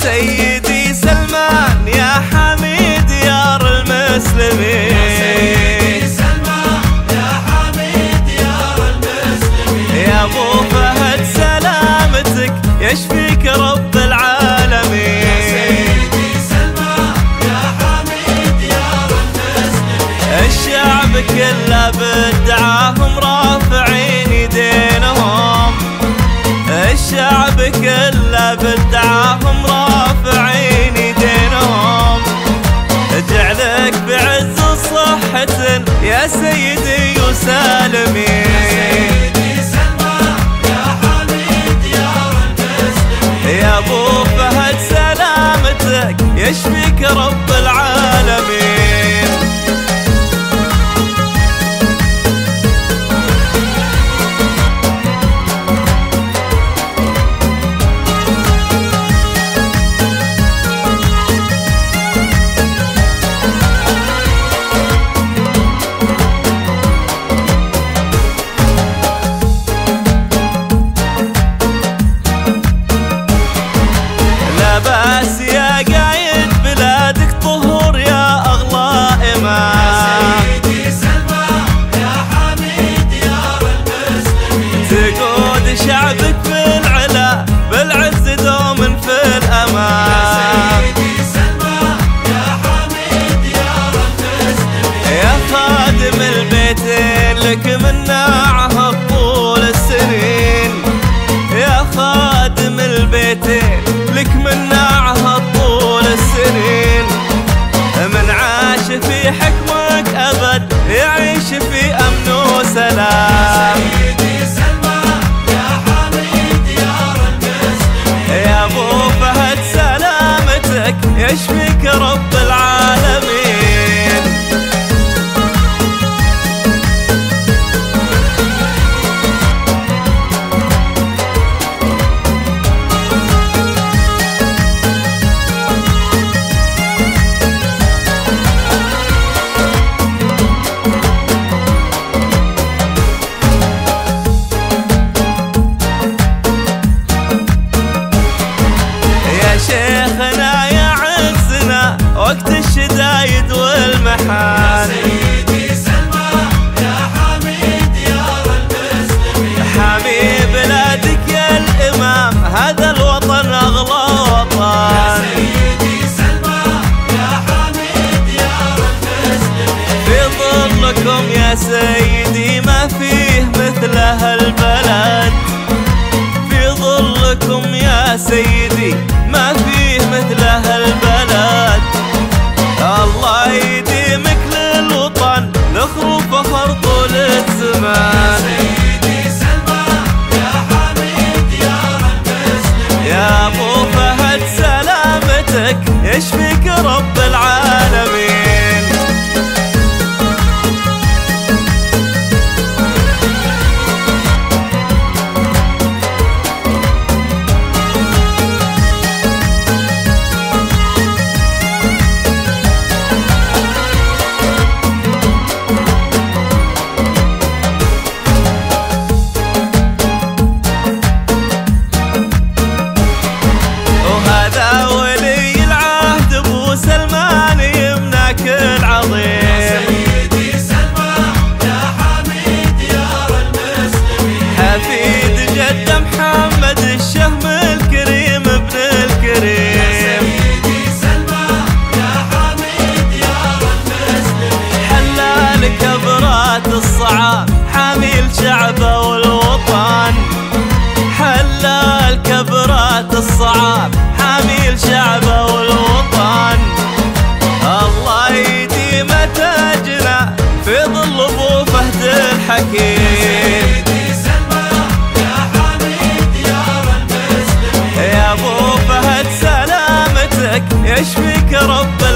سيدي سلمان يا حميد ديار المسلمين. يا سيدي سلمان يا حميد ديار المسلمين. يا ابو فهد سلامتك يشفيك رب العالمين. يا سيدي سلمان يا حميد ديار المسلمين. الشعب كله بدعاهم رافعين يدينهم. الشعب كله بدعاهم رافعين يدينهم. جعلك بعز صحة يا سيدي وسالمين. يا سيدي سلمان يا حميد ديار المسلمين. يا ابو فهد سلامتك يشفيك رب العالمين. بس يا قايد بلادك طهور يا أغلى إمام. يا سيدي سلمان يا حميد ديار المسلمين. تقود شعبك في العلا بالعز دوم في الأمان. يا سيدي سلمان يا حميد ديار المسلمين. يا خادم البيتين لك منا عهد طول السنين. يا خادم البيتين لك منا عهد طول السنين. من عاش في حكمك أبد يعيش في أمن وسلام. يا سيدي سلمان يا حميد ديار المسلمين. يا ابو فهد سلامتك يشفيك رب العالمين. شيخنا يا عزنا وقت الشدايد والمحان. يا سيدي سلمان يا حميد ديار المسلمين. حمي بلادك يا الإمام هذا الوطن أغلى وطن. يا سيدي سلمان يا حميد ديار المسلمين. في ظلكم يا سيدي ما فيه مثله البلد. في ظلكم يا سيدي ما فيه مثله البلد. الله يديمك للوطن نخرب فخر طول الزمان. يا سيدي سلمان يا حميد ديار المسلمين. يا ابو فهد سلامتك يشفيك رب العالمين. الصعاب حامي الشعب والوطن. حلال كبرات الصعاب حامي الشعب والوطن. الله يديم تاجنا في ظل ابو فهد الحكيم. يا سيدي سلمان يا حميد ديار المسلمين. يا ابو فهد سلامتك يشفيك رب